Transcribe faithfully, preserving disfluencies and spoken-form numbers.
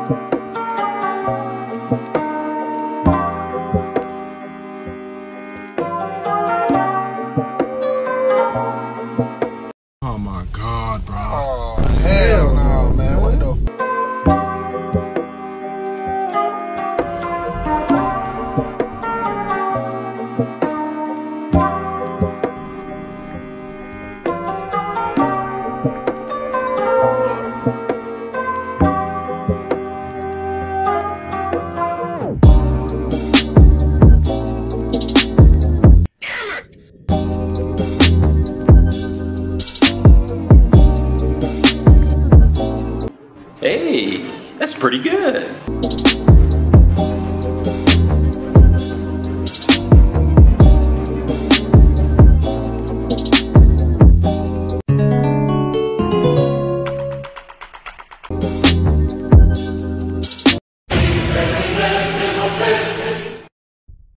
Oh my God, bro. Oh, hell no, man. What the f? Hey, that's pretty good.